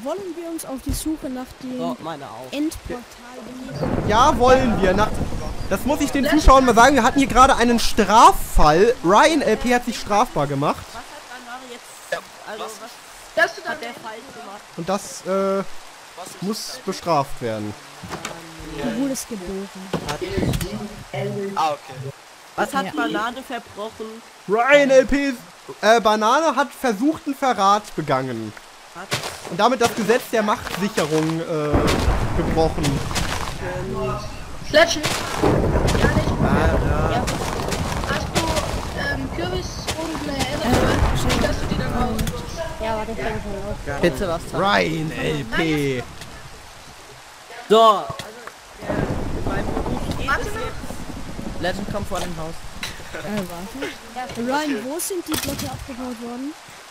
wollen wir uns auf die Suche nach dem Endportal begeben? Ja, wollen wir. Das muss ich den Zuschauern mal sagen. Wir hatten hier gerade einen Straffall. Ryan LP hat sich strafbar gemacht. Was hat Banane jetzt? Also, was hat der falsch gemacht? Und das muss bestraft werden. Du wurdest geboren. Ah, okay. Was hat Banane verbrochen? Ryan LP Banane hat versuchten Verrat begangen. Und damit das Gesetz der Machtsicherung gebrochen. Fletchen? Ja, nicht. Ja. Hast du Kürbis und eine Erinnerung, dass du die dann auch... Ja, warte, ich fänge schon los. Bitte was sagen. Ryan LP. So, also mein Beruf geht es jetzt. Legend kommt vor dem Haus. Warte. Ryan, wo sind die Blöcke abgebaut worden?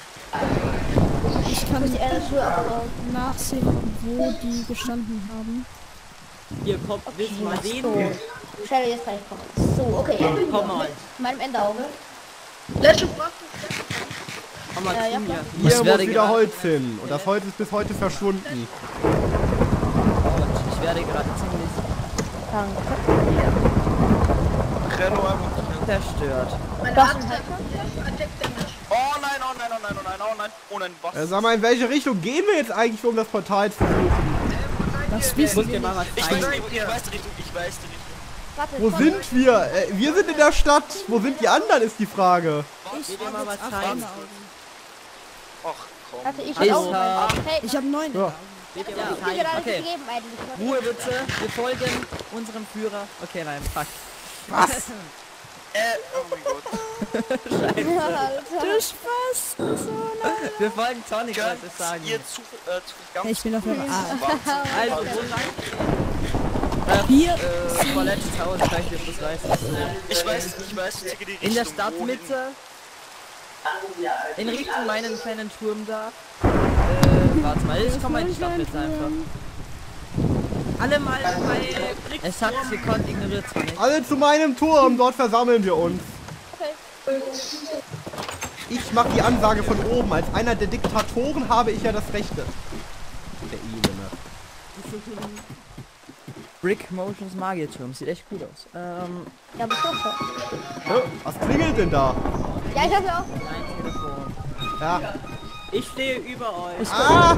Ich kann nicht nachsehen, wo die gestanden haben. Hier kommt, willst du mal sehen? So. Stelle jetzt gleich kommen. So, okay. Komm mal. Meinem Endauge. Legend braucht Komm mal zu mir. Hier muss wieder Holz hin. Und das Holz ist bis heute verschwunden. Ich werde gerade ziemlich Renault einfach. Oh zerstört. nein, Oh nein, oh nein, oh nein, oh nein, oh nein. Oh nein, was? Sag mal, in welche Richtung gehen wir jetzt eigentlich, um das Portal zu suchen? Das Ich wissen muss wir dir mal was Ich weiß die zeigen. Richtung, ich weiß die Richtung, ich weiß die Richtung. Warte, Wo sind wir? Wir sind in der Stadt. Wo sind die anderen, ist die Frage. Ich will dir mal was zeigen. Ach komm. Warte, ich Ich auch. hab- Hey, Ich habe 9. Ja. Will dir ich was hab dir zeigen. gerade Okay. gegeben eigentlich. Ruhe bitte. Wir folgen unserem Führer. Okay, nein, fuck. Was? Oh mein Gott. Alter. Du Spaß. So, nein. Wir folgen Sonic, Könnt wollte ich sagen. ihr zu ganz Ich bin auf der Also, wo lang? Hier. Vorletztes Haus, ich weiß nicht, ob du das weißt. Ich weiß, ich die In der Richtung, Stadtmitte. In Richtung meinen kleinen Turm da. Warte mal, ich komme mal in die Stadtmitte einfach. Alle mal bei Es hat gekonnt, ignoriert Sonic. Alle zu meinem Turm. Dort versammeln wir uns. Ich mache die Ansage von oben. Als einer der Diktatoren habe ich ja das Rechte. Der Elende. Brick Motions Magierturm, sieht echt gut aus. Ja, bist du schon. Was klingelt denn da? Ja, ich hab ja auch. Ein Telefon. Ja. Ich stehe über euch. Ah!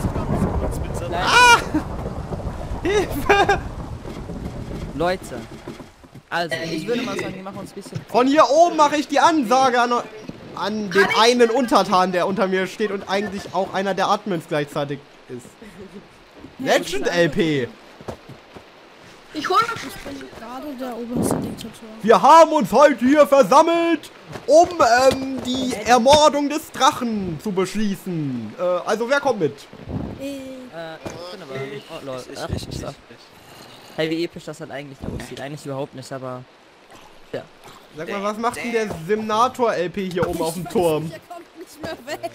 Ah! Hilfe! Leute. Also, ich würde mal sagen, wir machen uns ein bisschen... Von hier oben mache ich die Ansage an den einen Untertan, der unter mir steht und eigentlich auch einer der Admins gleichzeitig ist. Legend LP. Ich hol noch. Ich bin gerade der oberste Diktator. Wir haben uns heute hier versammelt, um die Ermordung des Drachen zu beschließen. Also wer kommt mit? ich bin aber... Oh, lol. Ach, so. Hey, wie episch das halt eigentlich aussieht. Eigentlich überhaupt nicht, aber... Ja. Sag mal, was macht denn der Simnator LP hier oben auf dem Turm? Der kommt nicht mehr weg.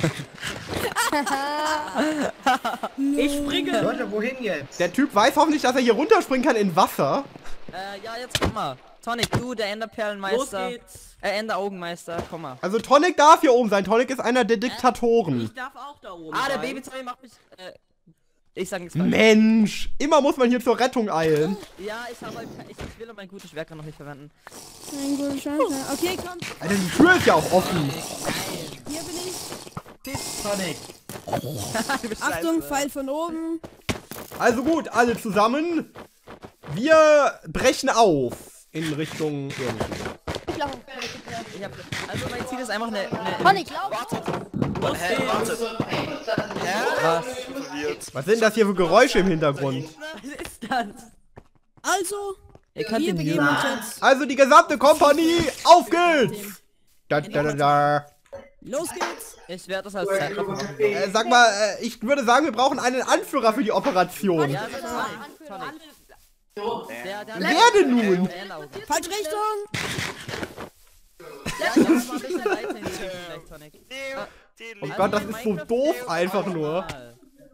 Ich springe! Leute, wohin jetzt? Der Typ weiß hoffentlich, dass er hier runterspringen kann in Wasser. Ja, jetzt komm mal. Sonic, du, der Enderperlenmeister. Los geht's. Enderaugenmeister, komm mal. Also Tonic darf hier oben sein. Tonic ist einer der Diktatoren. Ich darf auch da oben. Ah, der sein. Babyzombie macht mich. Ich sag nichts. Mensch, immer muss man hier zur Rettung eilen. Ja, ich will mein gutes Schwert noch nicht verwenden. Ein guter Scheiße. Okay, komm. Alter, die Tür ist ja auch offen. Hier bin ich. Sonic. Achtung, Pfeil von oben. Also gut, alle zusammen. Wir brechen auf in Richtung irgendwie. Ich laufe. Also mein Ziel ist einfach eine Tonic, lauf. Hä, wartet. Was? Verwirrt. Was sind das hier für Geräusche im Hintergrund? Was ist das? Also, Ihr könnt wir den begeben uns Jura. jetzt. Also die gesamte Kompanie, auf geht's! Da, da, da, da. Los geht's. Ich werde das als Zeitraffer machen. Sag mal, ich würde sagen, wir brauchen einen Anführer für die Operation. Ja, das war Tonic. Der Wer denn nun? der Enderaugen. Falsche Richtung. Ja, ich muss mal ein bisschen weiter in die Richtung vielleicht, Tonic. Oh Gott, das ist so doof einfach nur.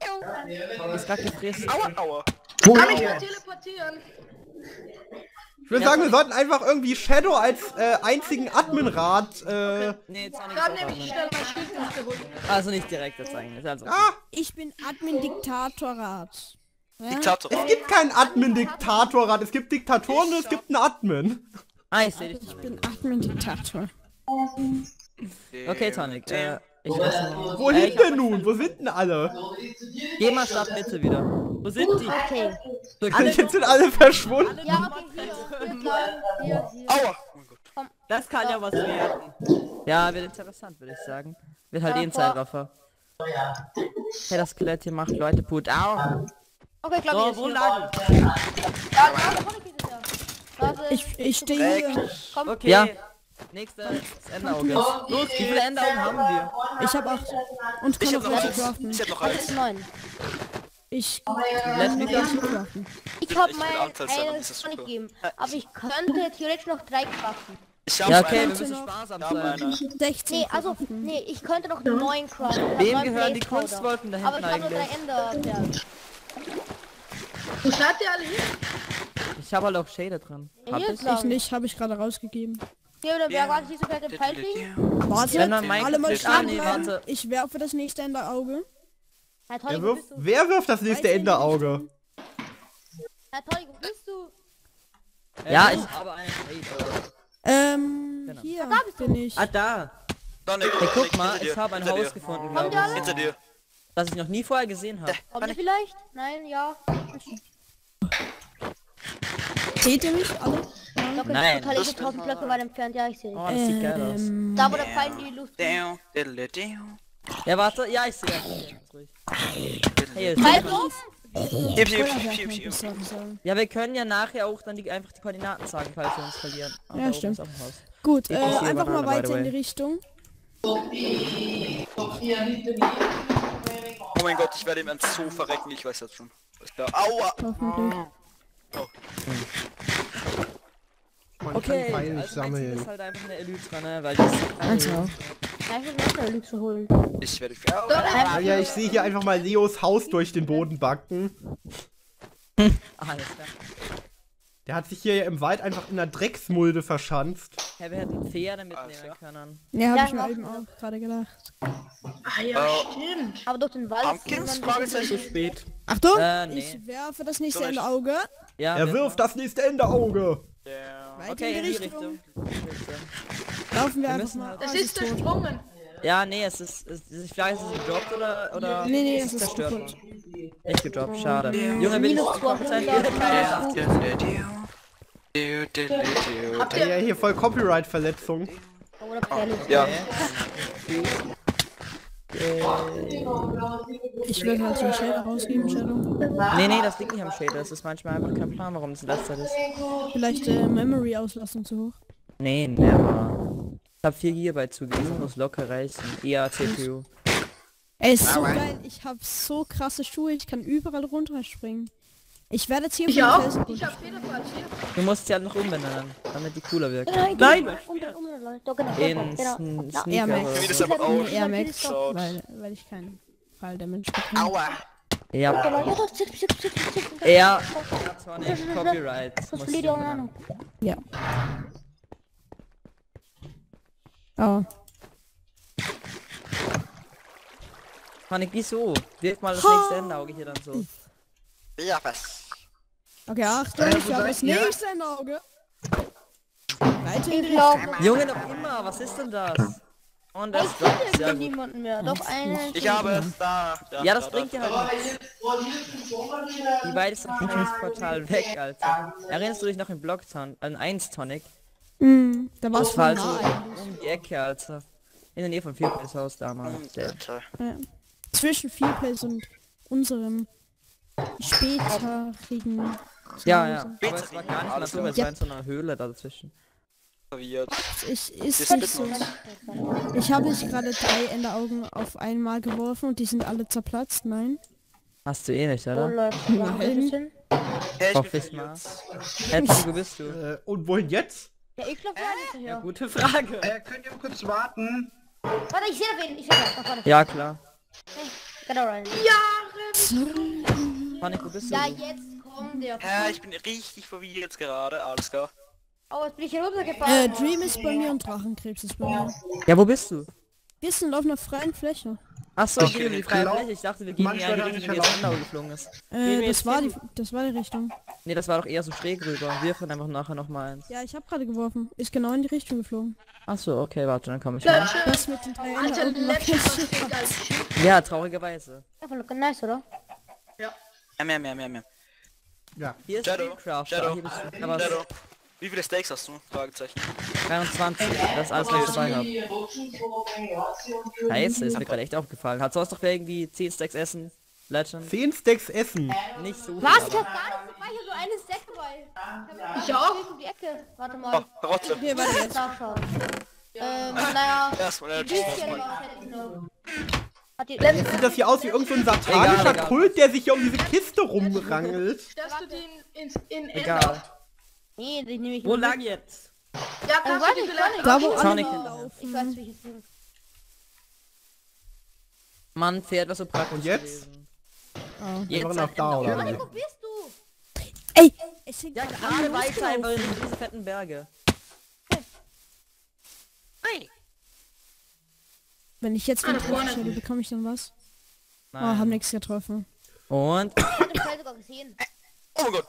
Ist grad gefressen. Aua, aua. Kann ich mal teleportieren? Ich würde sagen, wir sollten einfach irgendwie Shadow als einzigen Adminrat. Nee, Sonic Dann ist nehme auch ich schnell mein Schild nach der Runde. Also nicht direkt jetzt eigentlich. Also. Ich bin Admin-Diktatorrat. Ja? Diktator. Es gibt keinen Admin-Diktatorrat. Es gibt Diktatoren und es gibt einen Admin. Ah, ich sehe dich. Ich bin Admin-Diktator. Okay, Tonic. Ich weiß nicht. Wohin denn nun? Wo sind denn alle? Geh mal Stadtmitte wieder. Wo sind die? Okay. Jetzt sind alle verschwunden. Ja, okay, hier. Aua! Oh mein Gott. Das kann ja was werden. Ja, wird interessant, würde ich sagen. Wird halt eh ein Zeitraffer. Hey, das Skelett hier macht Leute Put. Au! Okay, ich glaube, So, hier ist wo hier. lang? Ja, da vorne geht es ja. Warte. Ich stehe hier. Komm. Okay. Ja. Nächstes Enderauge. Los, wie viele Enderaugen haben wir? Ich habe 8. Und kann Ich noch hab noch welche eins. craften. Ich hab noch Das eins. ist 9. Ich Lass mich kann noch welche craften. Ich habe Ich mein will Anzahlzahlen, eine das ist kann ich super. geben. Aber ich könnte theoretisch noch 3 craften. Ich hab Ja, okay, wir einen. müssen noch- sparsam Ja, sein. meine. 16 Nee, also, craften. nee, ich könnte noch 9 craften. Wem gehören die Kunstwolken da Aber ich hinten habe nur 3 eigentlich? Enderperlen. Wo seid ihr alle hin? Ich habe halt auch Shader drin. Ja, Hab hier ich? ist Ich nicht, habe ich gerade rausgegeben. Hier oder wer war siehst du vielleicht den Pfeilchen? Warte, Wenn man meint, alle mal ah, stehen nee, bleiben. warte. Ich werfe das nächste Enderauge. Herr Tolli, wo Wer wirft, bist du? wer wirft das nächste Enderauge? Herr Tolli, wo bist du? Ja, ich habe einen Shader. Hier da bist du. bin ich. Ah, da. Sonic, Hey, guck hinter mal, dir, ich habe ein hinter Haus dir. gefunden, Kommt ihr glaube alle? Hinter dir. ich. Das ich noch nie vorher gesehen habe. Kommt ihr vielleicht? Nein, ja. Seht ihr mich alle? Doch, Nein. ich bin total 1000 Blöcke weit entfernt. Ja, ich sehe Oh, dich. das sieht geil aus. Da, wo der Pfeil in die Luft fliegt. Down, diddle, down. Ja, warte. Ja, ich sehe das. Ruhig. Hey, Pfeil drauf? Piep, piep, piep, Feuerwerk piep, könnte piep. ich sagen. ja, wir können ja nachher auch dann einfach die Koordinaten sagen, falls wir uns verlieren. Ah, Ja, da oben stimmt. ist auch ein Haus. Gut, Ich sehe einfach mal Banane, by the weiter in way. die Richtung. Oh mein Gott, ich werde ihm ans Zoo verrecken, ich weiß das schon. Ist klar. Aua! Hoffentlich. Man Okay, kann Pfeile nicht also mein Ziel sammeln. ist halt einfach eine Elytra, ne, weil das Also, Ja, ich will noch eine Lüge holen. Ich werde... Ah, ja, ich sehe hier einfach mal Leos Haus durch den Boden backen. alles klar. Der hat sich hier im Wald einfach in der Drecksmulde verschanzt. Ja, wir hätten Pferde mitnehmen Alles können. ja, habe Ja, ich mir mach eben auch gerade gedacht. Ah ja, stimmt. Aber durch den Wald. Pumpkins? sieht man Fragezeichen. Spät. Achtung, Nee. ich werfe das nächste Soll ich- Enderauge. Ja, Er wirft das nächste Enderauge. Weiter Okay, in die Richtung. Wir Laufen wir einfach müssen mal. halt- Ah, Es es ist tot. zersprungen. Ja, nee, es ist vielleicht ist es gedroppt oder Nee, ist es ist zerstört kaputt. worden. Nicht gedroppt, schade. Junge, will ich Minus kommen sein? 200. Habt Ja, ihr... hier voll Copyright-Verletzung. Oder Pfeile. Ja. Ich will halt den Shader rausgeben, Shadow. Nee, das liegt nicht am Shader, das ist manchmal einfach kein Plan, warum es in letzter Zeit ist. Vielleicht Memory-Auslastung zu hoch. Nee, never. Ich hab 4 GB zugegeben, muss locker reichen. Ja, CPU. Ey, ist so geil. Ich habe so krasse Schuhe, ich kann überall runterspringen. Ich werde jetzt hier Ich von auch. Felsen Ich hab Federfall hier. Du musst sie halt noch umbenennen, damit die cooler wirkt. Nein! Doch, genau. In Genau. Ja. Air Sneaker. Max. Wie das einfach aus. Air Max, schaut. weil ich kein Fall der Mensch bin. Aua! Ja, Ja, doch, zip. ja. Sonic, Copyright. Das musst verliert du ja auch umbenennen. Ahnung. Ja. Oh. Sonic, wieso? Wirf mal das nächste Enderauge hier dann so. Ja, was? Okay, Achtung, ich habe das nächste Auge. Weiter in die Ich glaube, Junge, noch immer, was ist denn das? Und das ich droppt, finde sehr gut. niemanden mehr. Doch eine. Ich habe es da. Ja, das bringt dir halt nichts. Die beiden sind vom Portal weg, Alter. Erinnerst du dich noch in Blocktown, an 1 Tonic? Da war es Das war voll halt nah so eigentlich. um die Ecke, Alter. In der Nähe von Vierplays Haus damals. Der- Ja. Zwischen Fearplace und unserem späterigen Ja, ja. Zuhause. Aber es war gar nicht mal so, weil es war in so einer Höhle dazwischen. Ist Das nicht so. Ich habe nicht gerade 3 Enderaugen auf einmal geworfen und die sind alle zerplatzt. Nein. Hast du eh nicht, Wo oder? läuft Nein. Hey, Hoffe ich mal. Hey, wo bist du? Und wohin jetzt? Ja, ich glaube, ja, hinterher. Gute Frage. Könnt ihr kurz warten? Warte, ich sehe da wen. Ich sehe da vorne. Ja, klar. Genau rein. Panik, wo bist du? Ja, jetzt kommt der. Ja, ich bin richtig verwirrt jetzt gerade, alles klar. Oh, jetzt bin ich hier runtergefallen. Dream ist bei mir und Drachenkrebs ist bei mir. Ja, wo bist du? Wir sind auf einer freien Fläche. Achso, Okay. okay, die freie Fläche. Ich dachte, wir gehen in die Manchmal eine darf ich Richtung, wie jetzt Andau geflogen ist. Das war die Richtung. Nee, das war doch eher so schräg rüber. Wir fahren einfach nachher nochmal eins. Ja, ich habe gerade geworfen. Ist genau in die Richtung geflogen. Achso, okay, warte, dann komme ich mal. Letzte, Das mit den 3 Alter, Enden letzte was geht als Ja, traurigerweise. Einfach look nice, oder? Mehr. Ja. Hier ist Shadow, Minecraft. Shadow, Hier bist du. Aber Shadow. Wie viele Steaks hast du? Fragezeichen. 23. Das ist alles, was ich dabei habe. Scheiße, ist mir gerade echt aufgefallen. Hat sonst noch wer irgendwie 10 Stacks essen? Legend? 10 Stacks essen. Nicht so viel. Was? Ich aber- hab gar nicht dabei. Ich hab so eine Stack dabei. Ich auch. Um die Ecke. Warte mal. Oh, Rotze. Hier, warte jetzt. Nachschauen. Naja. Erstmal Ein der bisschen Mann. was hätte ich noch. Hat die Sieht das hier aus wie irgendein so satanischer Egal. Kult, der sich hier um diese Kiste rumrangelt? Stellst du den in Egal. Nee, die nehme ich Wo nicht. lang jetzt? Ja, kannst warte, du die vielleicht... Da wo Sonic. alle laufen. Ich weiß, wie ich es nehme. Mann, fährt was so praktisch Und jetzt? gewesen. Ah. Wir Jetzt waren halt noch da, Ende. oder? Wo bist du? Ey! Es sind Ja, gerade gerade alle weiter einfach losgelaufen. in diese fetten Berge. Wenn ich jetzt den da vorne. Drachen stelle, bekomme ich dann was? Oh, Nein. haben nichts getroffen. Und? Ich hab den Teil sogar gesehen. Oh mein Gott.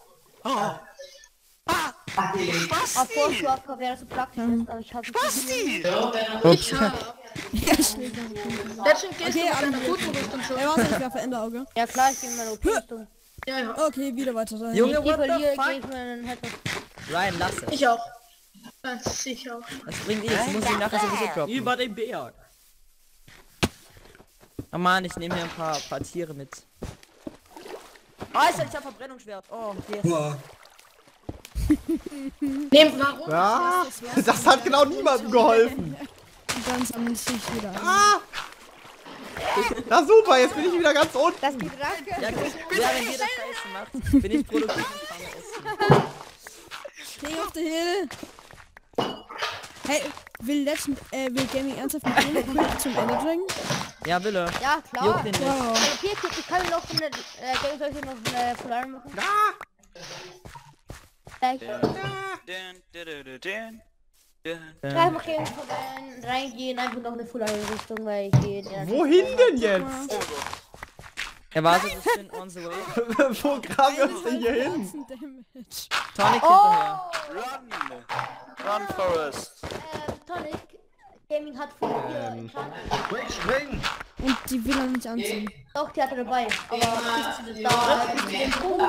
Auf Vorschlag wäre das so praktisch, aber ich hab Basti! Ich hab. Legend gehst Okay, du alle mit deiner Fotorüstung schon. Ey, warte, ich werfe Enderauge. Ja klar, ich bin meine OP-Rüstung. Ja, ja. Okay, wieder weiter dahin. Junge, Ich what the verliere, fuck? gehe ich mir einen Headshot. Ryan, lass es. Ich auch. Ganz sicher auch. Das bringt nichts, du musst ihn nachher sowieso droppen. Über den Berg. Oh Mann, ich nehme hier ein paar Tiere mit. Alter, ich hab Verbrennungsschwert. Oh, yes. Nehmen, warum? Ja, das hat genau niemandem geholfen. Und dann sammeln sie sich wieder ein. Ah! Na super, jetzt bin ich wieder ganz unten. Das geht Rache. Ja, gut. Ja, wenn ihr das Scheiße macht, bin ich produktiv und kann essen. King of the Hill! Hey, will Gaming ernsthaft mit dem Quick zum Ender Dragon? Ja, Wille. Ja, klar. Juckt den nicht. Wow. Okay, ich kann noch eine, soll ich noch eine Polar machen? Gleich. Ja, ich mach hier reingehen, einfach noch eine Full-Richtung, weil ich gehe in Wohin denn jetzt? Er wartet, ich bin on the way. Wo kam das denn hier hin? Damage. Tonic hinterher. Run, Forest. Tonic Gaming hat vor Spring! Und die will er nicht anziehen. Doch, die hat er dabei. Aber bis zu dem Punkt.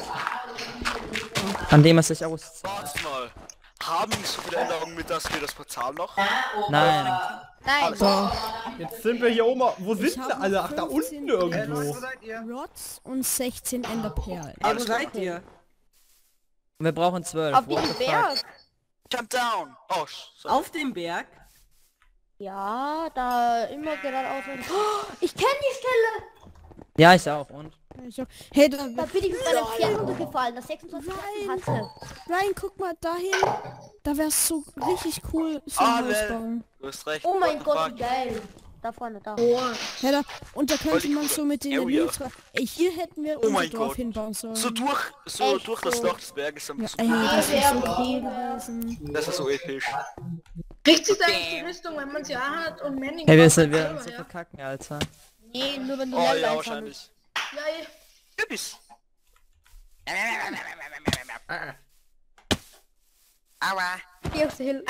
An dem es sich auszieht. Warte mal. Haben nicht so viele Änderungen mit, dass wir das Portal noch? Nein. Nein. Jetzt sind wir hier oben. Wo sind Ich sie habe alle? Ach, da 15 unten irgendwo. Wo seid ihr? Rods und 16 Enderperlen. Ey, wo seid ihr? Und wir brauchen 12. Auf What diesem the fuck? Berg. Jump down! Oh, sorry. Auf dem Berg? Ja, da immer geradeaus. Oh, ich kenne die Stelle. Ja, ich auch. Und? Hey, da, Da bin ich mit meinem Pferd runtergefallen, das 26 Klassen hatte. Ryan, guck mal dahin. Da wär's so richtig cool, so Ah, ein Haus lel. bauen. Du hast recht. Oh mein What the Gott, fuck? wie geil. Da vorne, da. Ja, da, und da könnte die man coole so mit den Area. Elytra... Ey, hier hätten wir Oh unser mein Dorf Gott. hinbauen sollen. So Echt durch das so. Loch des Berges. Ja, Das ey, das wäre so cool gewesen. ist so episch. Kriegt sie eigentlich die Rüstung, wenn man sie hat und Manning Hey, wir braucht sind man wir selber, so ja. verkacken, Alter. Nee, nur wenn du Oh Level ja, einsammelst. wahrscheinlich. Ja, Üppis. Hier auf der Hill.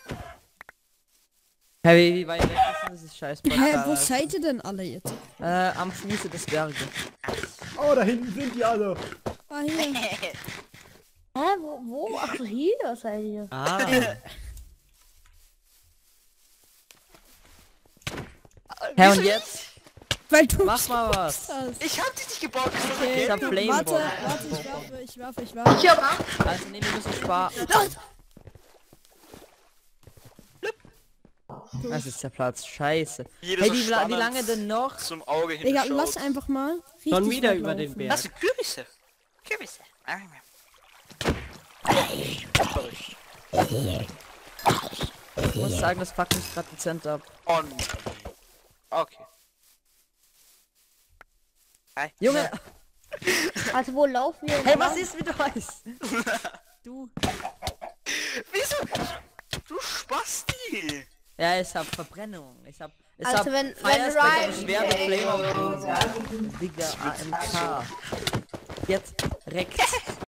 Hey, wie weit weg ist denn dieses scheiß Hä, Portal, wo Alter? seid ihr denn alle jetzt? Am Fuße des Berges. Oh, da hinten sind die alle. Ah, hier. Hä, wo? Ach so, hier seid ihr. Ah. Hey, und jetzt? Weil du Mach mal was. hast. Ich hab dich nicht gebaut. Okay, Ich hab Flame warte, Bomb. warte, ich werfe. Ich hab Angst. Also, nee, wir müssen sparen. Das ist der Platz. Scheiße. Jeder Hey, so wie spannend lange denn noch? Zum Auge Digga, hinschaut. lass einfach mal richtig Schon wieder weit über den laufen. Berg. Das sind Kürbisse. Kürbisse. Ich muss sagen, das fuckt mich gerade dezent ab. On. Okay. Hi. Junge! Also wo laufen wir? Hey, was ist mit euch? Du. Wieso? Du Spasti! Ja, ich hab Verbrennung. Ich hab Also wenn Firespectre Ryan... schwer mit Flamer. Digga, AMK. Jetzt rechts.